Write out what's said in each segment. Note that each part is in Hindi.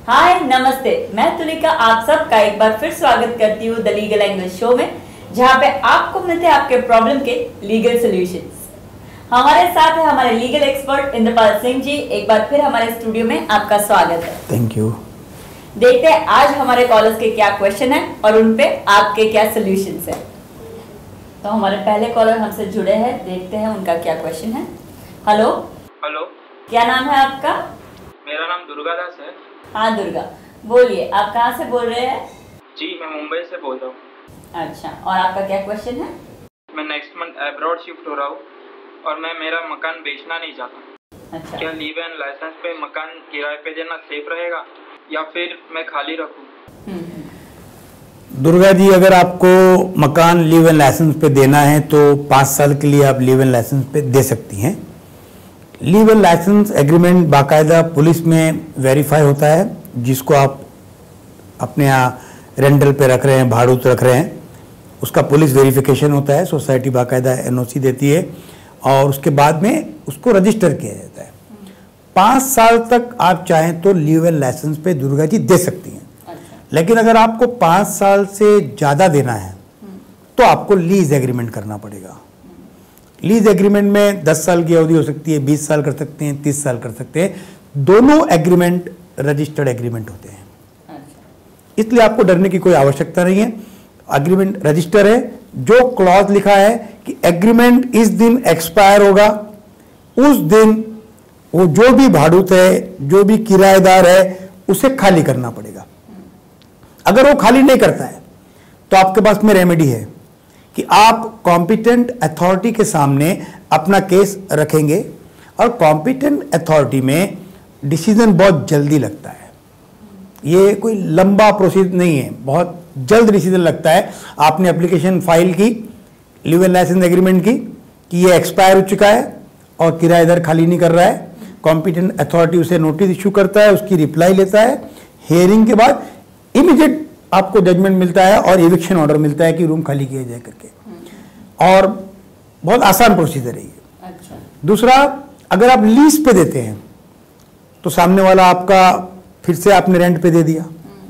हाय नमस्ते, मैं तुलिका आप सबका एक बार फिर स्वागत करती हूँ द लीगल एंगल शो में, जहाँ पे आपको मिलते हैं आपके प्रॉब्लम के लीगल सॉल्यूशंस। हमारे साथ है हमारे लीगल एक्सपर्ट इंद्रपाल सिंह जी। एक बार फिर हमारे स्टूडियो में आपका स्वागत है। Thank you. देखते हैं आज हमारे कॉलर्स के क्या क्वेश्चन है और उनपे आपके क्या सॉल्यूशंस है। तो हमारे पहले कॉलर हमसे जुड़े हैं, देखते हैं उनका क्या क्वेश्चन है। हेलो हेलो, क्या नाम है आपका? मेरा नाम दुर्गादास है। हाँ दुर्गा, बोलिए आप कहाँ से बोल रहे हैं? जी, मैं मुंबई से बोल रहा हूँ। अच्छा, और आपका क्या क्वेश्चन है? मैं नेक्स्ट मंथ अब्रॉड शिफ्ट हो रहा हूँ और मैं मेरा मकान बेचना नहीं चाहता। अच्छा, क्या लीव एंड लाइसेंस पे मकान किराए पे देना सेफ रहेगा या फिर मैं खाली रखूँ? दुर्गा जी, अगर आपको मकान लीव एंड लाइसेंस पे देना है तो 5 साल के लिए आप लीव एंड लाइसेंस पे दे सकती हैं। लीव एंड लाइसेंस एग्रीमेंट बाकायदा पुलिस में वेरीफाई होता है, जिसको आप अपने यहाँ रेंटल पे रख रहे हैं, भाड़ूत रख रहे हैं, उसका पुलिस वेरिफिकेशन होता है। सोसाइटी बाकायदा एनओसी देती है और उसके बाद में उसको रजिस्टर किया जाता है। 5 साल तक आप चाहें तो लीव एंड लाइसेंस पे दुर्गा जी दे सकती हैं। लेकिन अगर आपको 5 साल से ज़्यादा देना है तो आपको लीज एग्रीमेंट करना पड़ेगा। लीज एग्रीमेंट में 10 साल की अवधि हो सकती है, 20 साल कर सकते हैं, 30 साल कर सकते हैं। दोनों एग्रीमेंट रजिस्टर्ड एग्रीमेंट होते हैं। इसलिए आपको डरने की कोई आवश्यकता नहीं है। एग्रीमेंट रजिस्टर है। जो क्लॉज लिखा है कि एग्रीमेंट इस दिन एक्सपायर होगा, उस दिन वो जो भी भाड़ूत है, जो भी किराएदार है, उसे खाली करना पड़ेगा। अगर वो खाली नहीं करता है तो आपके पास में रेमेडी है कि आप कॉम्पिटेंट अथॉरिटी के सामने अपना केस रखेंगे और कॉम्पिटेंट अथॉरिटी में डिसीजन बहुत जल्दी लगता है। ये कोई लंबा प्रोसीजर नहीं है, बहुत जल्द डिसीजन लगता है। आपने एप्लीकेशन फाइल की लीव एंड लाइसेंस एग्रीमेंट की कि ये एक्सपायर हो चुका है और किराएदार खाली नहीं कर रहा है, कॉम्पिटेंट अथॉरिटी उसे नोटिस इशू करता है, उसकी रिप्लाई लेता है। हियरिंग के बाद इमीडिएट आपको जजमेंट मिलता है और एविक्शन ऑर्डर मिलता है कि रूम खाली किया जाए करके। और बहुत आसान प्रोसीजर है ये। अच्छा। दूसरा, अगर आप लीज पे देते हैं तो सामने वाला आपका फिर से आपने रेंट पे दे दिया,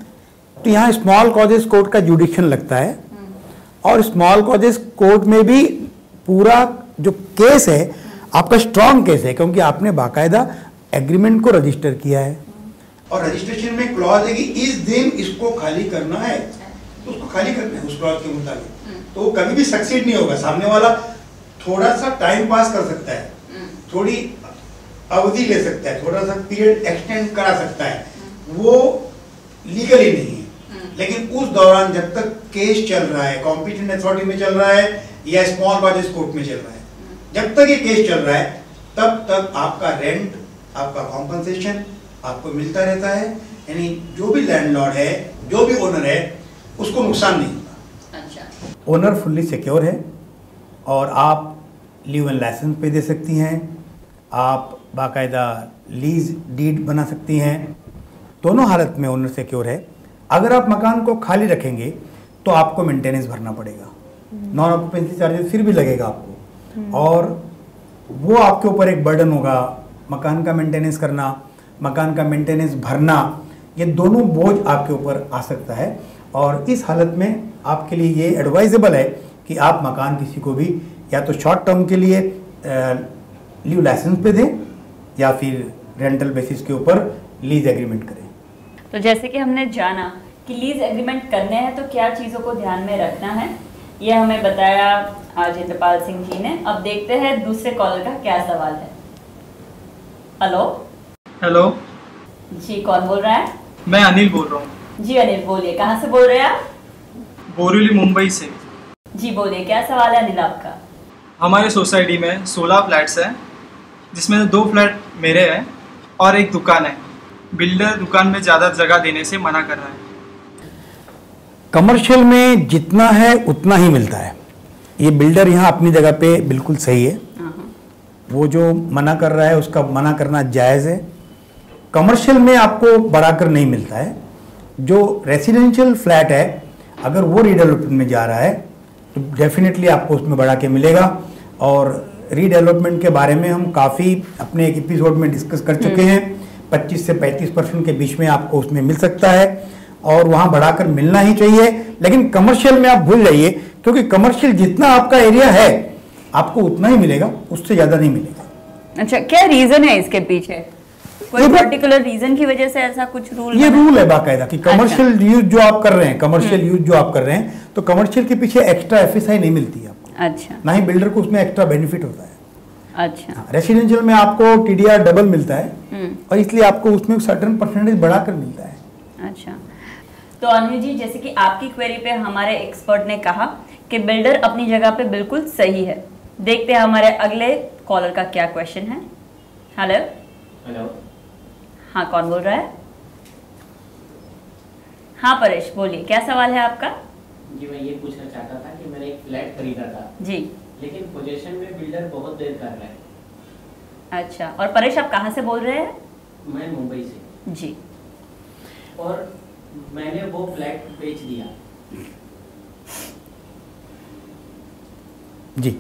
तो यहाँ स्मॉल कॉजेस कोर्ट का जुडिक्शन लगता है और स्मॉल कॉजेस कोर्ट में भी पूरा जो केस है आपका स्ट्रॉन्ग केस है, क्योंकि आपने बाकायदा एग्रीमेंट को रजिस्टर किया है और रजिस्ट्रेशन में क्लॉज है कि इस दिन इसको खाली करना है तो उसको खाली करना है उस क्लॉज के मुताबिक। तो वो कभी भी सक्सीड नहीं होगा। सामने वाला थोड़ा सा टाइम पास कर सकता है, थोड़ी अवधि ले सकता है, थोड़ा सा पीरियड एक्सटेंड करा सकता है, वो लीगली नहीं है। लेकिन उस दौरान जब तक केस चल रहा है, कॉम्पिटेंट अथॉरिटी में चल रहा है या स्मॉल कॉजेस कोर्ट में चल रहा है, जब तक ये केस चल रहा है तब तक आपका रेंट, आपका कॉम्पनसेशन आपको मिलता रहता है। यानी जो भी लैंडलॉर्ड है, जो भी ओनर है, उसको नुकसान नहीं होगा। अच्छा। ओनर फुल्ली सिक्योर है और आप लीव एंड लाइसेंस पे दे सकती हैं, आप बाकायदा लीज डीड बना सकती हैं। दोनों हालत में ओनर सिक्योर है। अगर आप मकान को खाली रखेंगे तो आपको मेंटेनेंस भरना पड़ेगा, नॉन ऑक्यूपेंसी चार्जेस फिर भी लगेगा आपको, और वो आपके ऊपर एक बर्डन होगा। मकान का मेंटेनेंस करना, मकान का मेंटेनेंस भरना, ये दोनों बोझ आपके ऊपर आ सकता है। और इस हालत में आपके लिए ये एडवाइजेबल है कि आप मकान किसी को भी या तो शॉर्ट टर्म के लिए लीव लाइसेंस पे दें या फिर रेंटल बेसिस के ऊपर लीज एग्रीमेंट करें। तो जैसे कि हमने जाना कि लीज एग्रीमेंट करने हैं तो क्या चीज़ों को ध्यान में रखना है, ये हमें बताया आज इंद्रपाल सिंह जी ने। अब देखते हैं दूसरे कॉलर का क्या सवाल है। हेलो हेलो जी, कौन बोल रहा है? मैं अनिल बोल रहा हूँ। जी अनिल, बोलिए कहाँ से बोल रहे हैं आप? बोरीवली मुंबई से। जी बोलिए, क्या सवाल है अनिल आपका? हमारे सोसाइटी में 16 फ्लैट्स हैं, जिसमें 2 फ्लैट मेरे हैं और एक दुकान है। बिल्डर दुकान में ज़्यादा जगह देने से मना कर रहा है। कमर्शियल में जितना है उतना ही मिलता है। ये बिल्डर यहाँ अपनी जगह पे बिल्कुल सही है। वो जो मना कर रहा है उसका मना करना जायज़ है। कमर्शियल में आपको बढ़ाकर नहीं मिलता है। जो रेसिडेंशियल फ्लैट है, अगर वो रीडेवलपमेंट में जा रहा है तो डेफिनेटली आपको उसमें बढ़ा के मिलेगा। और रीडेवलपमेंट के बारे में हम काफ़ी अपने एक एपिसोड में डिस्कस कर चुके हैं। 25 से 35% के बीच में आपको उसमें मिल सकता है, और वहां बढ़ाकर मिलना ही चाहिए। लेकिन कमर्शियल में आप भूल जाइए, क्योंकि कमर्शियल जितना आपका एरिया है आपको उतना ही मिलेगा, उससे ज्यादा नहीं मिलेगा। अच्छा, क्या रीजन है इसके पीछे? कोई पर्टिकुलर रीजन की वजह से ऐसा कुछ रूल? ये रूल है बाकायदा कि कमर्शियल यूज जो आप कर रहे हैं, कमर्शियल यूज जो आप कर रहे हैं, तो कमर्शियल के पीछे एक्स्ट्रा एफएसआई नहीं मिलती है आपको। अच्छा, ना ही बिल्डर को उसमें एक्स्ट्रा बेनिफिट होता है। अच्छा, रेसिडेंशियल में आपको टीडीआर डबल मिलता है, और इसलिए आपको उसमें सर्टेन परसेंटेज बढ़ाकर मिलता है। अच्छा, तो अनिल जी, जैसे कि आपकी क्वेरी पे हमारे एक्सपर्ट ने कहा कि बिल्डर अपनी जगह पे बिल्कुल सही है। देखते हैं हमारे अगले कॉलर का क्या क्वेश्चन है। हेलो हेलो, हाँ, कौन बोल रहा है? हाँ परेश, बोलिए, क्या सवाल है आपका? जी मैं ये पूछना चाहता था कि मैंने एक फ्लैट खरीदा था जी, लेकिन पोजीशन में बिल्डर बहुत देर कर रहा है। अच्छा, और परेश आप कहाँ से बोल रहे हैं? मैं मुंबई से। जी, और मैंने वो फ्लैट बेच दिया। जी,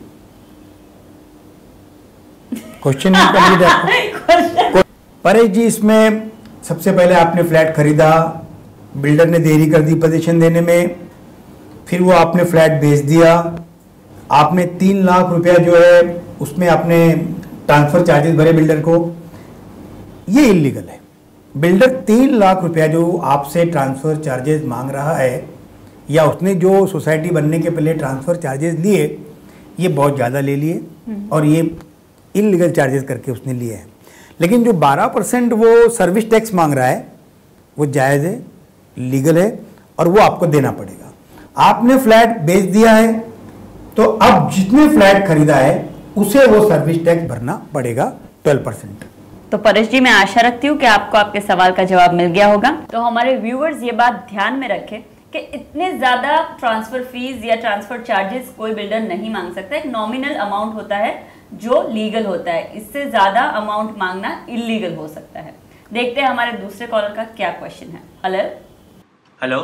क्वेश्चन कंप्लीट है आपको? परेश जी, इसमें सबसे पहले आपने फ्लैट खरीदा, बिल्डर ने देरी कर दी पोजीशन देने में, फिर वो आपने फ्लैट बेच दिया, आपने 3 लाख रुपया जो है उसमें आपने ट्रांसफर चार्जेस भरे बिल्डर को, ये इलीगल है। बिल्डर 3 लाख रुपया जो आपसे ट्रांसफर चार्जेस मांग रहा है, या उसने जो सोसाइटी बनने के पहले ट्रांसफर चार्जेस लिए, ये बहुत ज़्यादा ले लिए और ये इलीगल चार्जेस करके उसने लिए हैं। लेकिन जो 12% वो सर्विस टैक्स मांग रहा है वो जायज़ है, लीगल है, और वो आपको देना पड़ेगा। आपने फ्लैट बेच दिया है तो अब जितने फ्लैट खरीदा है उसे वो सर्विस टैक्स भरना पड़ेगा 12%। तो परेश जी, मैं आशा रखती हूँ कि आपको आपके सवाल का जवाब मिल गया होगा। तो हमारे व्यूअर्स ये बात ध्यान में रखें कि इतने ज़्यादा ट्रांसफ़र फीस या ट्रांसफ़र चार्जेस कोई बिल्डर नहीं मांग सकता। एक नॉमिनल अमाउंट होता है जो लीगल होता है, इससे ज़्यादा अमाउंट मांगना इलीगल हो सकता है। देखते हैं हमारे दूसरे कॉलर का क्या क्वेश्चन है। हेलो हेलो,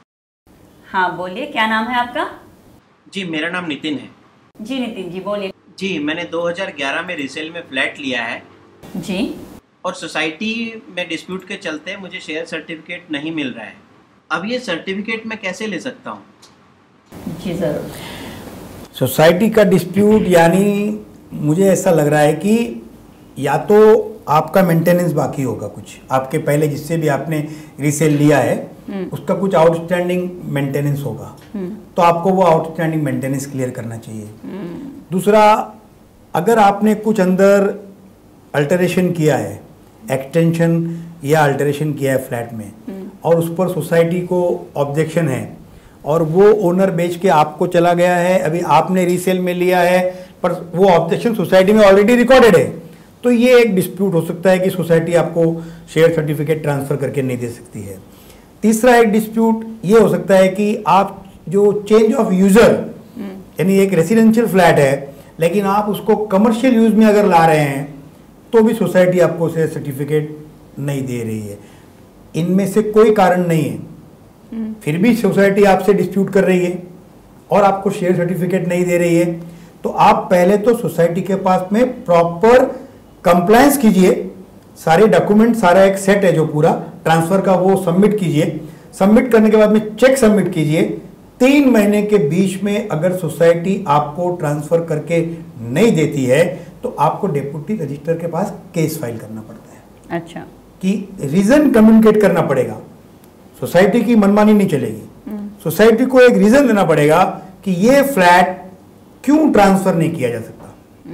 हाँ बोलिए, क्या नाम है आपका? जी मेरा नाम नितिन है। जी नितिन जी, बोलिए। जी मैंने 2011 में रीसेल में फ्लैट लिया है जी, और सोसाइटी में डिस्प्यूट के चलते मुझे शेयर सर्टिफिकेट नहीं मिल रहा है। अब ये सर्टिफिकेट मैं कैसे ले सकता हूँ? जी ज़रूर। सोसाइटी का डिस्प्यूट यानी मुझे ऐसा लग रहा है कि या तो आपका मेंटेनेंस बाकी होगा, कुछ आपके पहले जिससे भी आपने रीसेल लिया है उसका कुछ आउटस्टैंडिंग मेंटेनेंस होगा, तो आपको वो आउटस्टैंडिंग मेंटेनेंस क्लियर करना चाहिए। दूसरा, अगर आपने कुछ अंदर अल्टरेशन किया है, एक्सटेंशन या अल्टरेशन किया है फ्लैट में, और उस पर सोसाइटी को ऑब्जेक्शन है और वो ओनर बेच के आपको चला गया है, अभी आपने रीसेल में लिया है पर वो ऑब्जेक्शन सोसाइटी में ऑलरेडी रिकॉर्डेड है, तो ये एक डिस्प्यूट हो सकता है कि सोसाइटी आपको शेयर सर्टिफिकेट ट्रांसफ़र करके नहीं दे सकती है। तीसरा एक डिस्प्यूट ये हो सकता है कि आप जो चेंज ऑफ यूज़र, यानी एक रेसिडेंशियल फ्लैट है लेकिन आप उसको कमर्शियल यूज़ में अगर ला रहे हैं तो भी सोसाइटी आपको शेयर सर्टिफिकेट नहीं दे रही है। इनमें से कोई कारण नहीं है, फिर भी सोसाइटी आपसे डिस्प्यूट कर रही है और आपको शेयर सर्टिफिकेट नहीं दे रही है, तो आप पहले तो सोसाइटी के पास में प्रॉपर कंप्लायंस कीजिए, सारे डॉक्यूमेंट, सारा एक सेट है जो पूरा ट्रांसफ़र का, वो सबमिट कीजिए। सबमिट करने के बाद में चेक सबमिट कीजिए। 3 महीने के बीच में अगर सोसाइटी आपको ट्रांसफ़र करके नहीं देती है तो आपको डेप्यूटी रजिस्ट्रार के पास केस फाइल करना पड़ता है। अच्छा, कि रीज़न कम्युनिकेट करना पड़ेगा, सोसाइटी की मनमानी नहीं चलेगी। सोसाइटी को एक रीज़न देना पड़ेगा कि ये फ्लैट क्यों ट्रांसफ़र नहीं किया जा सकता,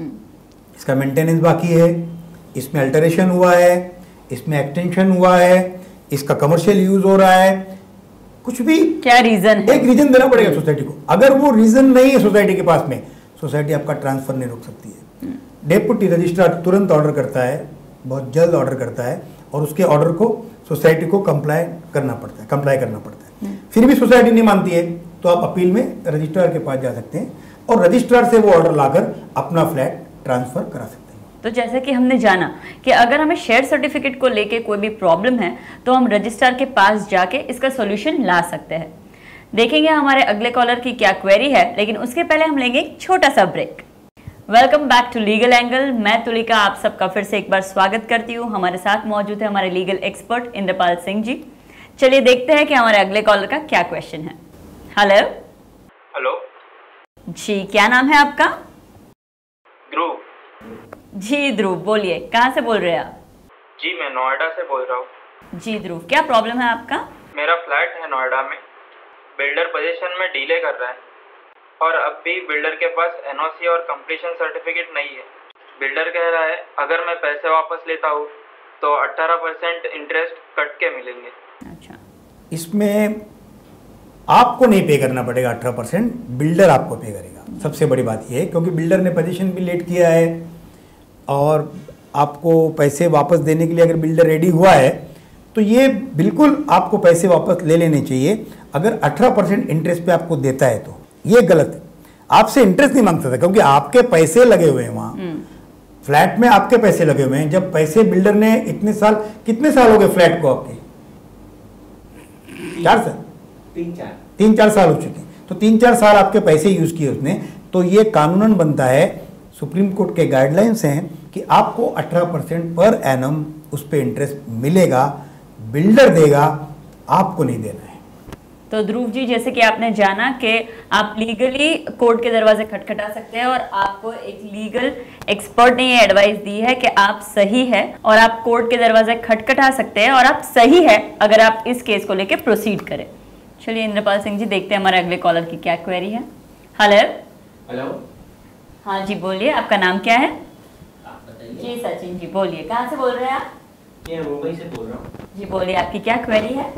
इसका मेंटेनेंस बाकी है, इसमें अल्टरेशन हुआ है, इसमें एक्सटेंशन हुआ है, इसका कमर्शियल यूज़ हो रहा है, कुछ भी क्या रीज़न है, एक रीज़न देना पड़ेगा सोसाइटी को। अगर वो रीज़न नहीं है सोसाइटी के पास में, सोसाइटी आपका ट्रांसफ़र नहीं रोक सकती है। डेप्यूटी रजिस्ट्रार तुरंत ऑर्डर करता है, बहुत जल्द ऑर्डर करता है, और उसके ऑर्डर को सोसाइटी को कंप्लाई करना पड़ता है। फिर भी सोसाइटी नहीं मानती है तो आप अपील में रजिस्ट्रार के पास जा सकते हैं और रजिस्ट्रार से वो ऑर्डर लाकर अपना फ्लैट ट्रांसफ़र करा सकते हैं। तो जैसे कि हमने जाना कि अगर हमें शेयर सर्टिफिकेट को लेके कोई भी प्रॉब्लम है तो हम रजिस्ट्रार के पास जाके इसका सॉल्यूशन ला सकते हैं। देखेंगे हमारे अगले कॉलर की क्या क्वेरी है, लेकिन उसके पहले हम लेंगे एक छोटा सा break. Welcome back to legal angle. मैं तुलिका आप सबका फिर से एक बार स्वागत करती हूँ। हमारे साथ मौजूद है हमारे लीगल एक्सपर्ट इंद्रपाल सिंह जी। चलिए देखते हैं कि हमारे अगले कॉलर का क्या क्वेश्चन है। हेलो। हेलो जी, क्या नाम है आपका? ध्रुव। जी ध्रुव, बोलिए, कहाँ से बोल रहे हैं आप? जी मैं नोएडा से बोल रहा हूँ। जी ध्रुव, क्या प्रॉब्लम है आपका? मेरा फ्लैट है नोएडा में, बिल्डर पोजीशन में डीले कर रहा है और अब भी बिल्डर के पास एनओसी और कंप्लीशन सर्टिफिकेट नहीं है। बिल्डर कह रहा है अगर मैं पैसे वापस लेता हूँ तो 18% इंटरेस्ट कट के मिलेंगे। अच्छा, इसमें आपको नहीं पे करना पड़ेगा 18%, बिल्डर आपको पे करेगा। सबसे बड़ी बात यह है क्योंकि बिल्डर ने पोजीशन भी लेट किया है और आपको पैसे वापस देने के लिए अगर बिल्डर रेडी हुआ है तो ये बिल्कुल आपको पैसे वापस ले लेने चाहिए। अगर 18% इंटरेस्ट पे आपको देता है तो ये गलत है। आपसे इंटरेस्ट नहीं मांगता था क्योंकि आपके पैसे लगे हुए हैं वहाँ फ्लैट में, आपके पैसे लगे हुए हैं। जब पैसे बिल्डर ने इतने साल, कितने साल हो गए फ्लैट को आपके? 4 साल, 3-4 साल हो चुके हैं। तो 3-4 साल आपके पैसे यूज किए उसने, तो ये कानूनन बनता है, सुप्रीम कोर्ट के गाइडलाइंस हैं कि आपको 18% पर एनम उस पर इंटरेस्ट मिलेगा, बिल्डर देगा, आपको नहीं देना है। तो ध्रुव जी, जैसे कि आपने जाना कि आप लीगली कोर्ट के दरवाजे खटखटा सकते हैं और आपको एक लीगल एक्सपर्ट ने ये एडवाइस दी है कि आप सही है और आप कोर्ट के दरवाजे खटखटा सकते हैं और आप सही है अगर आप इस केस को लेके प्रोसीड करें। चलिए इंद्रपाल सिंह जी, देखते हैं हमारे अगले कॉलर की क्या क्वेरी है। हेलो। हेलो। हाँ जी, बोलिए, आपका नाम क्या है? आप बताइए। जी सचिन जी, बोलिए, कहाँ से बोल रहे हैं आप? ये मुंबई से बोल रहा हूँ। जी बोलिए, आपकी क्या क्वेरी है?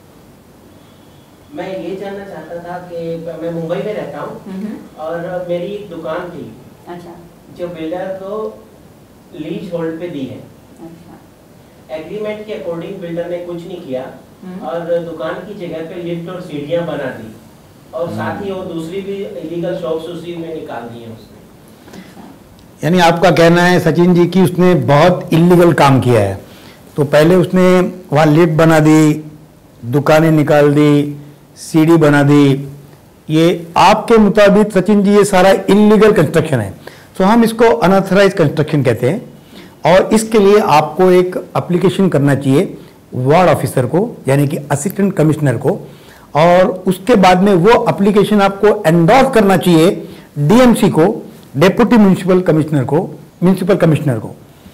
मैं ये जानना चाहता था कि मैं मुंबई में रहता हूँ और मेरी एक दुकान थी। अच्छा। जो बिल्डर को लीज होल्ड पे दी है। अच्छा। एग्रीमेंट के अकॉर्डिंग बिल्डर ने कुछ नहीं किया और दुकान की जगह पे लिफ्ट और सीढ़ियां बना दी और साथ ही वो दूसरी भी इलीगल शॉप्स उसी में निकाल दी है उसने। यानी आपका कहना है सचिन जी कि उसने बहुत इलीगल काम किया है। तो पहले उसने वहाँ लिफ्ट बना दी, दुकानें निकाल दी, सीढ़ी बना दी। ये आपके मुताबिक सचिन जी ये सारा इलीगल कंस्ट्रक्शन है। तो हम इसको अनऑथराइज कंस्ट्रक्शन कहते हैं और इसके लिए आपको एक एप्लीकेशन करना चाहिए वार्ड ऑफिसर को, यानी कि असिस्टेंट कमिश्नर को, और उसके बाद में वो एप्लीकेशन आपको एंडोर्स करना चाहिए डीएमसी को, डेप्यूटी म्युनिसिपल कमिश्नर को, म्युनिसिपल कमिश्नर को।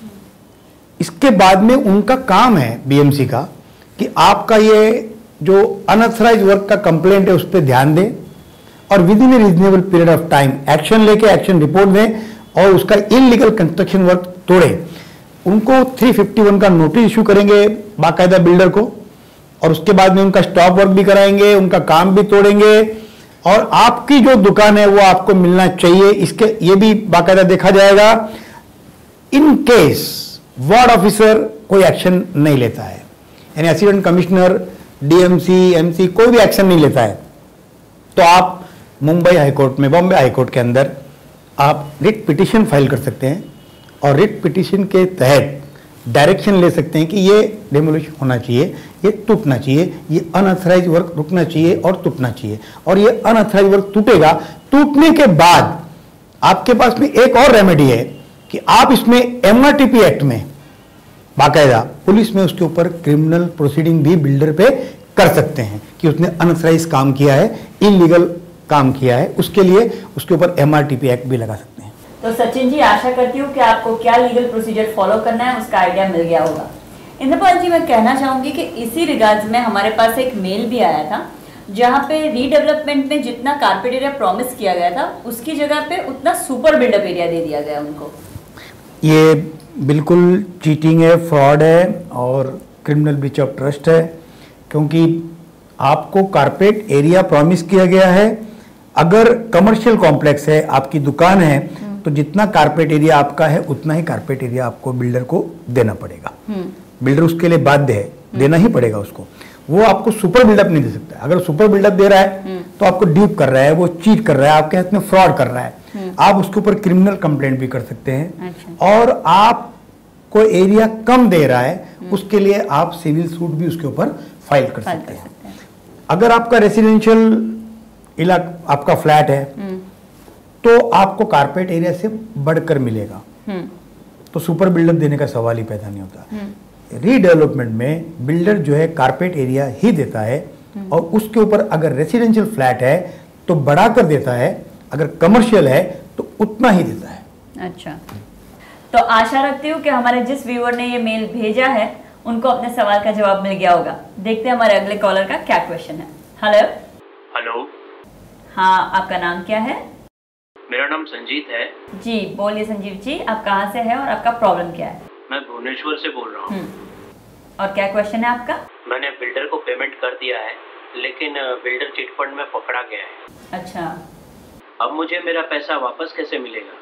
इसके बाद में उनका काम है बीएमसी का कि आपका ये जो अनऑथराइज वर्क का कंप्लेंट है उस पर ध्यान दें और within a reasonable period of time action लेके एक्शन रिपोर्ट दें और उसका इलीगल कंस्ट्रक्शन वर्क तोड़ें। उनको 351 का नोटिस इशू करेंगे बाकायदा बिल्डर को और उसके बाद में उनका स्टॉप वर्क भी कराएंगे, उनका काम भी तोड़ेंगे और आपकी जो दुकान है वो आपको मिलना चाहिए, इसके ये भी बाकायदा देखा जाएगा। इन केस वार्ड ऑफिसर कोई एक्शन नहीं लेता है, यानी असिस्टेंट कमिश्नर, डीएमसी, एमसी कोई भी एक्शन नहीं लेता है, तो आप मुंबई हाईकोर्ट में, बॉम्बे हाईकोर्ट के अंदर आप रिट पिटीशन फाइल कर सकते हैं और रिट पिटीशन के तहत डायरेक्शन ले सकते हैं कि ये डेमोलिश होना चाहिए, ये टूटना चाहिए, ये अनऑथराइज वर्क रुकना चाहिए और टूटना चाहिए। और ये अनऑथराइज वर्क टूटेगा, टूटने के बाद आपके पास में एक और रेमेडी है कि आप इसमें एमआरटीपी एक्ट में बाकायदा पुलिस में उसके ऊपर क्रिमिनल प्रोसीडिंग भी बिल्डर पे कर सकते हैं कि उसने अनऑथराइज काम किया है, इलीगल काम किया है, उसके लिए उसके ऊपर एमआरटीपी एक्ट भी लगा सकते हैं। तो सचिन जी, आशा करती हूँ कि आपको क्या लीगल प्रोसीजर फॉलो करना है उसका आइडिया मिल गया होगा। इंद्रपाल जी, मैं कहना चाहूंगी कि इसी रिगार्ड्स में हमारे पास एक मेल भी आया था जहाँ पे रीडेवलपमेंट में जितना कारपेट एरिया प्रॉमिस किया गया था उसकी जगह पे उतना सुपर बिल्डअप एरिया दे दिया गया उनको। ये बिल्कुल चीटिंग है, फ्रॉड है और क्रिमिनल ब्रीच ऑफ ट्रस्ट है, क्योंकि आपको कारपेट एरिया प्रॉमिस किया गया है। अगर कमर्शियल कॉम्प्लेक्स है, आपकी दुकान है, तो जितना कारपेट एरिया आपका है उतना ही कारपेट एरिया आपको बिल्डर को देना पड़ेगा। बिल्डर उसके लिए बाध्य है, देना ही पड़ेगा उसको। वो आपको सुपर बिल्डअप नहीं दे सकता। अगर सुपर बिल्डअप दे रहा है तो आपको ड्यूप कर रहा है, वो चीट कर रहा है, आपके हाथ में फ्रॉड कर रहा है। आप उसके ऊपर क्रिमिनल कंप्लेंट भी कर सकते हैं। अच्छा। और आपको एरिया कम दे रहा है उसके लिए आप सिविल सूट भी उसके ऊपर फाइल कर सकते हैं। अगर आपका रेसिडेंशियल इलाका, आपका फ्लैट है, तो आपको कारपेट एरिया से बढ़कर मिलेगा, तो सुपर बिल्डर देने का सवाल ही पैदा नहीं होता। रीडेवलपमेंट में बिल्डर जो है कारपेट एरिया ही देता है, और उसके ऊपर अगर रेसिडेंशियल फ्लैट है तो बढ़ाकर देता है, अगर कमर्शियल है तो उतना ही देता है। अच्छा, तो आशा रखती हूँ कि हमारे जिस व्यूअर ने ये मेल भेजा है उनको अपने सवाल का जवाब मिल गया होगा। देखते हैं हमारे अगले कॉलर का क्या क्वेश्चन है। हेलो। हेलो। हाँ, आपका नाम क्या है? मेरा नाम संजीत है। जी बोलिए संजीव जी, आप कहाँ से हैं और आपका प्रॉब्लम क्या है? मैं भुवनेश्वर से बोल रहा हूँ। और क्या क्वेश्चन है आपका? मैंने बिल्डर को पेमेंट कर दिया है, लेकिन बिल्डर चिटफंड में पकड़ा गया है। अच्छा, अब मुझे मेरा पैसा वापस कैसे मिलेगा?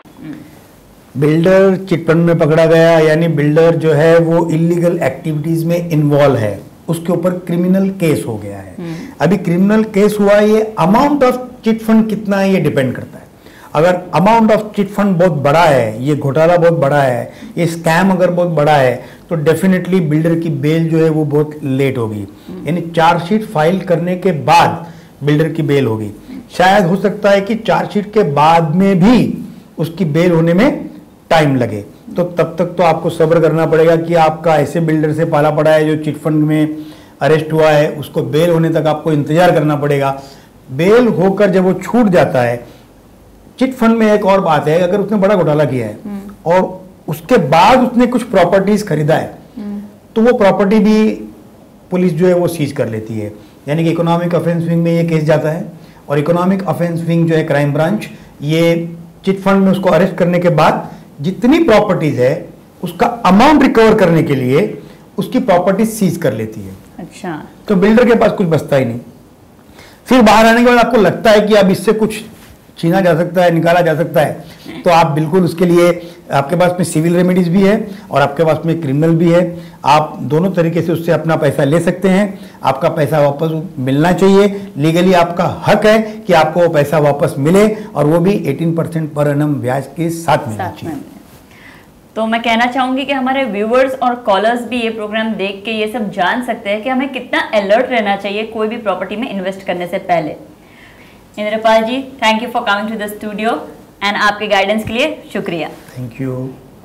बिल्डर चिटफंड में पकड़ा गया यानी बिल्डर जो है वो इलीगल एक्टिविटीज में इन्वॉल्व है, उसके ऊपर क्रिमिनल केस हो गया है। अभी क्रिमिनल केस हुआ, ये अमाउंट ऑफ चिटफंड कितना है ये डिपेंड करता है। अगर अमाउंट ऑफ चिटफंड बहुत बड़ा है, ये घोटाला बहुत बड़ा है, ये स्कैम अगर बहुत बड़ा है, तो डेफिनेटली बिल्डर की बेल जो है वो बहुत लेट होगी, यानी चार्जशीट फाइल करने के बाद बिल्डर की बेल होगी। शायद हो सकता है कि चार्जशीट के बाद में भी उसकी बेल होने में टाइम लगे, तो तब तक तो आपको सब्र करना पड़ेगा कि आपका ऐसे बिल्डर से पाला पड़ा है जो चिटफंड में अरेस्ट हुआ है, उसको बेल होने तक आपको इंतजार करना पड़ेगा। बेल होकर जब वो छूट जाता है, चिटफंड में एक और बात है, अगर उसने बड़ा घोटाला किया है और उसके बाद उसने कुछ प्रॉपर्टीज खरीदा है, तो वो प्रॉपर्टी भी पुलिस जो है वो सीज कर लेती है, यानी कि इकोनॉमिक ऑफेंस विंग में ये केस जाता है, और इकोनॉमिक ऑफेंस विंग जो है क्राइम ब्रांच, ये चिटफंड में उसको अरेस्ट करने के बाद जितनी प्रॉपर्टीज है उसका अमाउंट रिकवर करने के लिए उसकी प्रॉपर्टी सीज कर लेती है। अच्छा, तो बिल्डर के पास कुछ बचता ही नहीं। फिर बाहर आने के बाद आपको लगता है कि अब इससे कुछ छीना जा सकता है, निकाला जा सकता है, तो आप बिल्कुल उसके लिए, आपके पास में सिविल रेमेडीज भी है और आपके पास में क्रिमिनल भी है, आप दोनों तरीके से उससे अपना पैसा ले सकते हैं। आपका पैसा वापस मिलना चाहिए, लीगली आपका हक है कि आपको वो पैसा वापस मिले, और वो भी 18% पर एनम ब्याज के साथ मिलना चाहिए। तो मैं कहना चाहूंगी कि हमारे व्यूअर्स और कॉलर्स भी ये प्रोग्राम देख के ये सब जान सकते हैं कि हमें कितना अलर्ट रहना चाहिए कोई भी प्रॉपर्टी में इन्वेस्ट करने से पहले। Indrapal ji, thank you for coming to the studio and आपके गाइडेंस के लिए शुक्रिया। Thank you.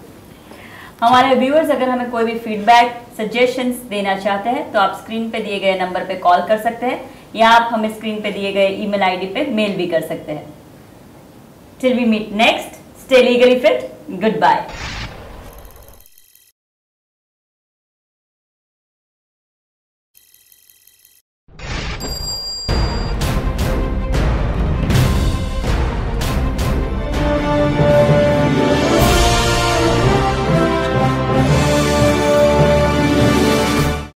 हमारे व्यूअर्स अगर हमें कोई भी फीडबैक सजेशंस देना चाहते हैं तो आप स्क्रीन पे दिए गए नंबर पे कॉल कर सकते हैं, या आप हमें स्क्रीन पे दिए गए ईमेल आईडी पे मेल भी कर सकते हैं। Till we meet next, stay legally fit, good bye.